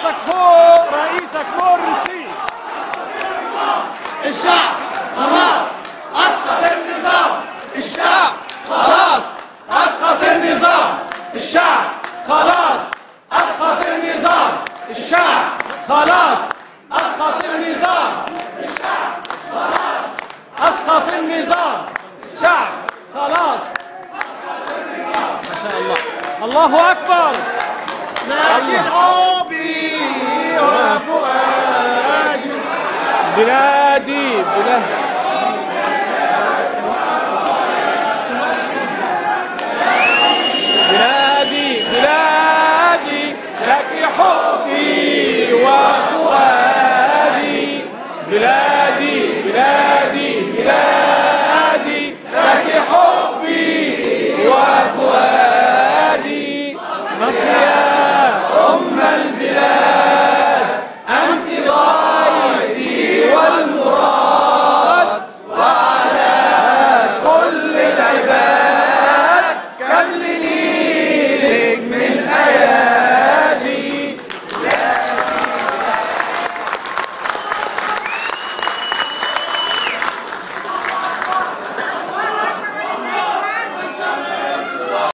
راسك فوق رئيسك مرسي. الشعب خلاص اسقط النظام. الشعب خلاص اسقط النظام. الشعب خلاص اسقط النظام. الشعب خلاص اسقط النظام. الشعب خلاص اسقط النظام. الشعب خلاص. ما شاء الله، الله اكبر. لكن حبي وفؤادي بلادي بلادي